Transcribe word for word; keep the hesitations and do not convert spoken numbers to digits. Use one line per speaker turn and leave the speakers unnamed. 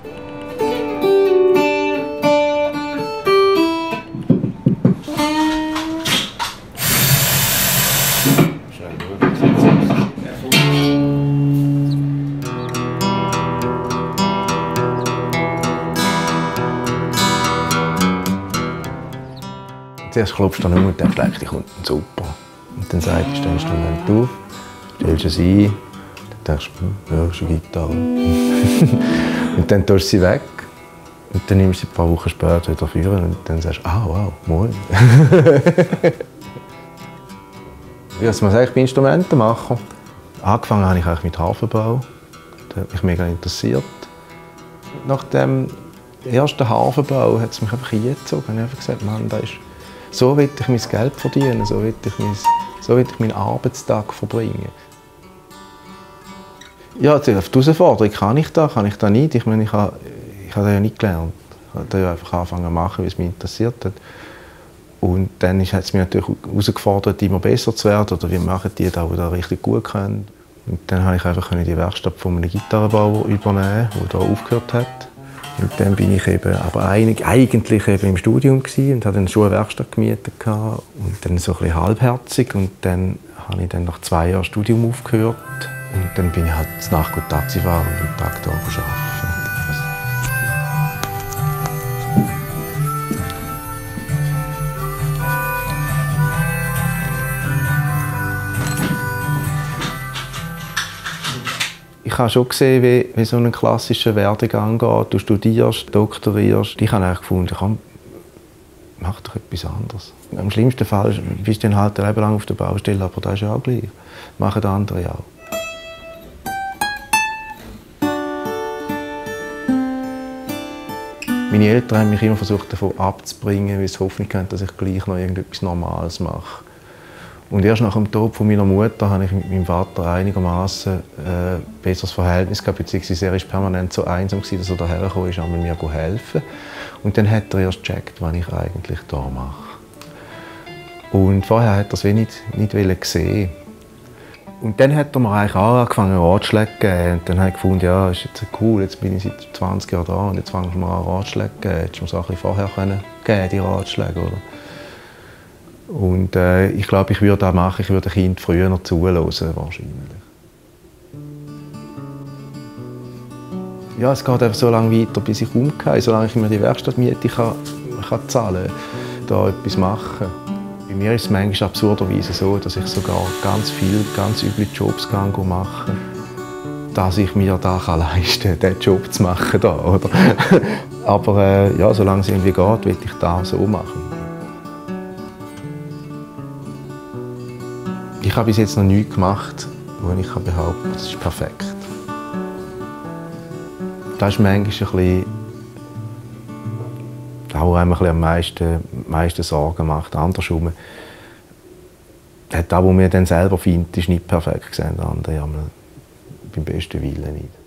Zuerst klopfst du an und denkst, die kommt super. Und dann sagst du das Instrument auf, stellst es ein, dann denkst du, ja, das ist eine Gitarre. Und dann tust du sie weg. Und dann nimmst du sie ein paar Wochen später wieder führen und dann sagst du, ah, wow, moin. Ja, was man sagt, ich bin Instrumentenmacher. Angefangen habe ich eigentlich mit Harfenbau. Das hat mich mega interessiert. Nach dem ersten Harfenbau hat es mich einfach eingezogen. Ich habe einfach gesagt, Mann, da ist so will ich mein Geld verdienen, so will ich, mein, so will ich meinen Arbeitstag verbringen. Ja, die Herausforderung, kann ich das, kann ich das nicht? Ich meine, ich habe, ich habe das ja nicht gelernt. Ich habe das ja einfach angefangen zu machen, weil es mich interessiert hat. Und dann hat es mich natürlich herausgefordert, immer besser zu werden. Oder wie machen die das, die das richtig gut können. Und dann konnte ich einfach die Werkstatt von einem Gitarrenbauer übernehmen, der da aufgehört hat. Und dann bin ich eben, aber eigentlich eben im Studium und hatte schon eine Werkstatt gemietet und dann so ein bisschen halbherzig und dann habe ich dann nach zwei Jahren Studium aufgehört und dann bin ich halt nach gut Taxi fahren und den Tag da arbeiten. Ich habe schon gesehen, wie, wie so ein klassischer Werdegang geht. Du studierst, doktorierst. Ich habe eigentlich gefunden, komm, mach doch etwas anderes. Im schlimmsten Fall bist du dann halt ein Leben lang auf der Baustelle, aber das ist ja auch gleich. Machen die anderen auch. Meine Eltern haben mich immer versucht, davon abzubringen, weil sie Hoffnung hatten, dass ich gleich noch irgendetwas Normales mache. Und erst nach dem Tod von meiner Mutter habe ich mit meinem Vater einigermaßen ein äh, besseres Verhältnis gehabt, beziehungsweise er war permanent so einsam, dass er daher gekommen ist, um mir zu helfen. Und dann hat er erst gecheckt, was ich eigentlich hier mache. Und vorher hat er es nicht, nicht sehen. Und dann hat er mir eigentlich auch angefangen, Ratschläge zu geben. Und dann habe ich gefunden, ja, das ist jetzt cool, jetzt bin ich seit zwanzig Jahren da und jetzt fangen wir an, Ratschläge zu geben. Hättest du mir es auch ein bisschen vorher können geben, die Ratschläge, oder? Und äh, ich glaube, ich würde das machen, ich würde ein Kind früher zuhören, wahrscheinlich. Ja, es geht einfach so lange weiter, bis ich umgehe, solange ich mir die Werkstattmiete kann, kann zahlen kann, da etwas machen. Bei mir ist es manchmal absurderweise so, dass ich sogar ganz viele, ganz üble Jobs mache, dass ich mir da leisten kann, diesen Job zu machen. Da, oder? Aber äh, ja, solange es irgendwie geht, will ich das so machen. Ich habe bis jetzt noch nichts gemacht, wo ich behaupten kann, das ist perfekt. Das ist manchmal ein bisschen, das auch einem am meisten, meisten Sorgen macht. Andersrum, das, was man dann selber findet, ist nicht perfekt gesehen, das andere beim besten Willen nicht.